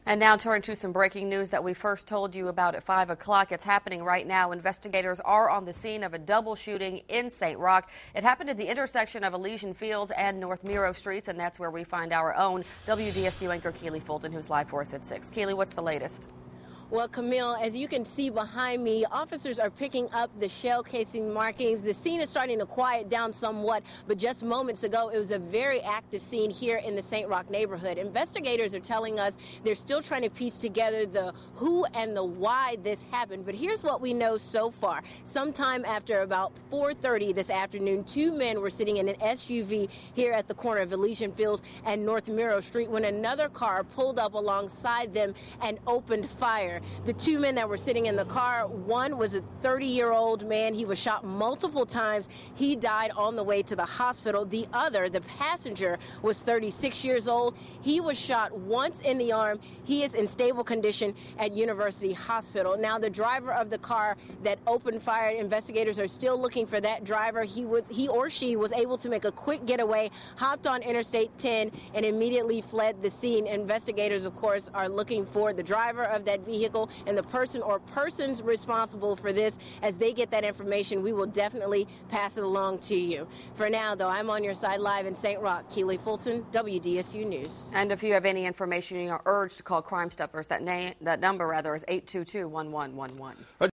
And now turning to some breaking news that we first told you about at 5 o'clock. It's happening right now. Investigators are on the scene of a double shooting in St. Roch. It happened at the intersection of Elysian Fields and North Miro Streets, and that's where we find our own WDSU anchor Keely Fulton, who's live for us at 6. Keely, what's the latest? Well, Camille, as you can see behind me, officers are picking up the shell casing markings. The scene is starting to quiet down somewhat, but just moments ago, it was a very active scene here in the St. Roch neighborhood. Investigators are telling us they're still trying to piece together the who and the why this happened. But here's what we know so far. Sometime after about 4:30 this afternoon, two men were sitting in an SUV here at the corner of Elysian Fields and North Miro Street when another car pulled up alongside them and opened fire. The two men that were sitting in the car, one was a 30-year-old man. He was shot multiple times. He died on the way to the hospital. The other, the passenger, was 36 years old. He was shot once in the arm. He is in stable condition at University Hospital. Now, the driver of the car that opened fire, investigators are still looking for that driver. He or she was able to make a quick getaway, hopped on Interstate 10, and immediately fled the scene. Investigators, of course, are looking for the driver of that vehicle and the person or persons responsible for this. As they get that information, we will definitely pass it along to you. For now, though, I'm on your side live in St. Roch. Keely Fulton, WDSU News. And if you have any information, you are urged to call Crime Stoppers. That number is 822-1111.